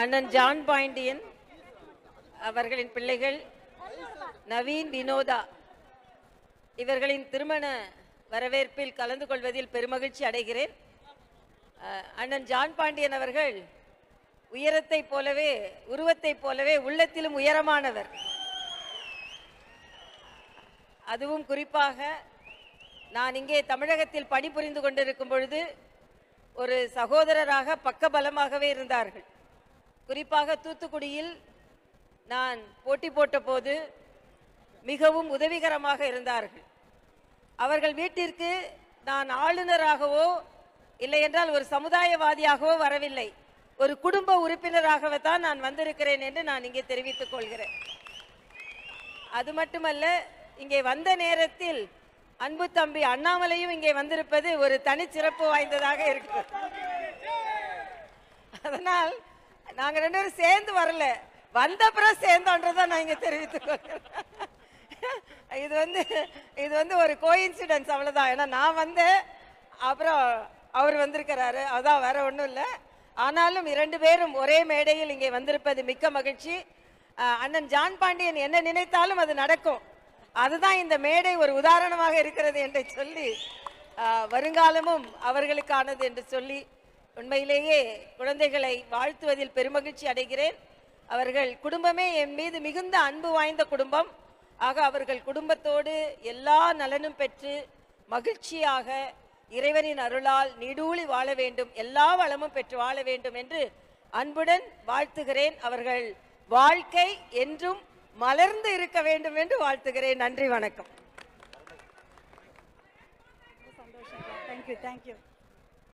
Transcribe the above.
அண்ணன் ஜான் பாண்டியன் அவர்களின் பிள்ளைகள் நவீன் வினோதா இவர்களின் திருமண வரவேற்பில் கலந்து கொள்வதில் பெருமகிழ்ச்சி அடைகிறேன். அண்ணன் ஜான் பாண்டியன் அவர்கள் உயரத்தைப் போலவே உருவத்தைப் போலவே உள்ளத்திலும் உயரமானவர். அதுவும் குறிப்பாக நான் இங்கே தமிழகத்தில் பணிபுரிந்து கொண்டிருக்கும் பொழுது ஒரு சகோதரராக பக்கபலமாகவே இருந்தார்கள். குறிப்பாக தூத்துக்குடியில் நான் போட்டி போட்ட போது மிகவும் உதவிகரமாக இருந்தார்கள். அவர்கள் வீட்டிற்கு நான் ஆளுநராகவோ இல்லை என்றால் ஒரு சமுதாயவாதியாகவோ வரவில்லை, ஒரு குடும்ப உறுப்பினராகவே தான் நான் வந்திருக்கிறேன் என்று நான் இங்கே தெரிவித்துக் கொள்கிறேன். அது மட்டுமல்ல, இங்கே வந்த நேரத்தில் அன்பு தம்பி அண்ணாமலையும் இங்கே வந்திருப்பது ஒரு தனிச்சிறப்பு வாய்ந்ததாக இருக்கு. அதனால் நாங்க ரெண்டு பேரும் சேர்ந்து வரல, வந்த பிறகு சேர்ந்தோன்றதான் நான் இங்க தெரிவித்துக் கொள்கிறேன். இது வந்து ஒரு கோஇன்சிடென்ஸ், அவ்வளவுதான். ஏன்னா நான் வந்தேன், அப்புறம் அவர் வந்திருக்கிறாரு, அதான், வேற ஒன்றும் இல்லை. ஆனாலும் இரண்டு பேரும் ஒரே மேடையில் இங்கே வந்திருப்பது மிக்க மகிழ்ச்சி. அண்ணன் ஜான் பாண்டியன் என்ன நினைத்தாலும் அது நடக்கும். அதுதான் இந்த மேடை ஒரு உதாரணமாக இருக்கிறது என்று சொல்லி, வருங்காலமும் அவர்களுக்கானது என்று சொல்லி, உண்மையிலேயே குழந்தைகளை வாழ்த்துவதில் பெருமகிழ்ச்சி அடைகிறேன். அவர்கள் குடும்பமே என் மீது மிகுந்த அன்பு வாய்ந்த குடும்பம். ஆக அவர்கள் குடும்பத்தோடு எல்லா நலனும் பெற்று மகிழ்ச்சியாக இறைவனின் அருளால் நீடூழி வாழ வேண்டும், எல்லா வளமும் பெற்று வாழ வேண்டும் என்று அன்புடன் வாழ்த்துகிறேன். அவர்கள் வாழ்க்கை என்றும் மலர்ந்து இருக்க வேண்டும் என்று வாழ்த்துகிறேன். நன்றி, வணக்கம். சந்தோஷம். தேங்க்யூ.